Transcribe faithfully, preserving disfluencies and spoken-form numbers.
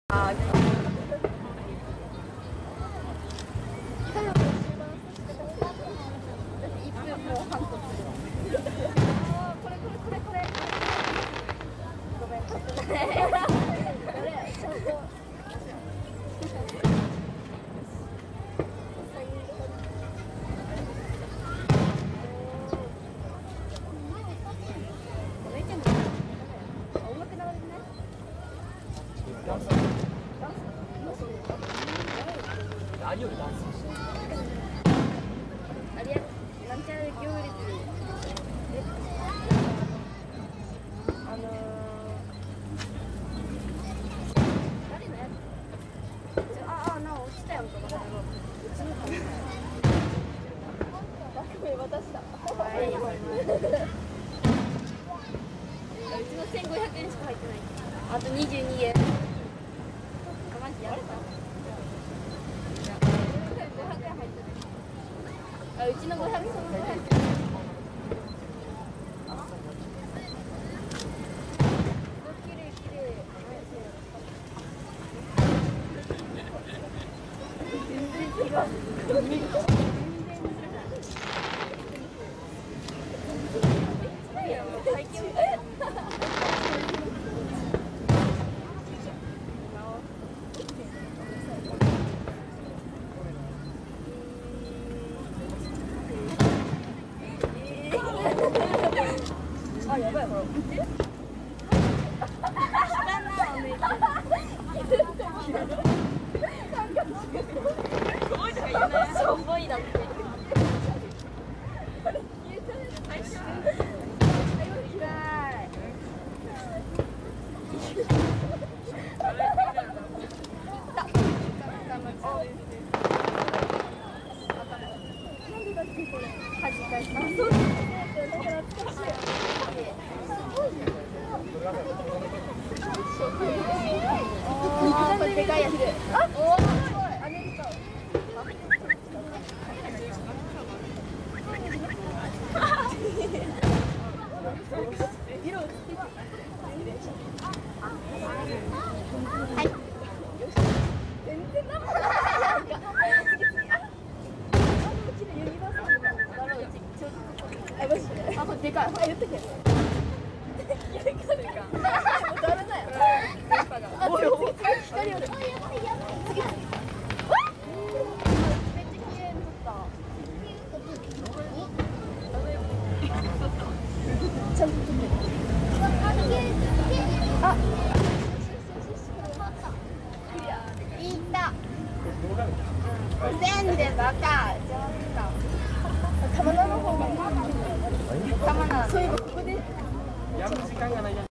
あ何よりダンスあれなんちゃら行列あのー、誰のやつああな落ちたやんかうちのバックメ渡したはいうちのせんごひゃくえんしか入ってないあとにじゅうにえんあマジやれたあうちのごひゃくそのごひゃくきれいきれい全然違う全然違う最近あ、やばい、ほら、見て。汚な、お姉ちゃん。しょぼいだって。これでかいやつ。あ、おお、すごい。アメリカ。はい。全然なんもない。あ、マジで。あ、これでかい。あ、言ってけ。おいおい、光よる。あ、やばいやばい。次。めっちゃ綺麗に撮った。ちゃんと撮ってる。あ、いった。全でバカ。玉名の方が。玉名。そういえばここで。やる時間がないじゃん。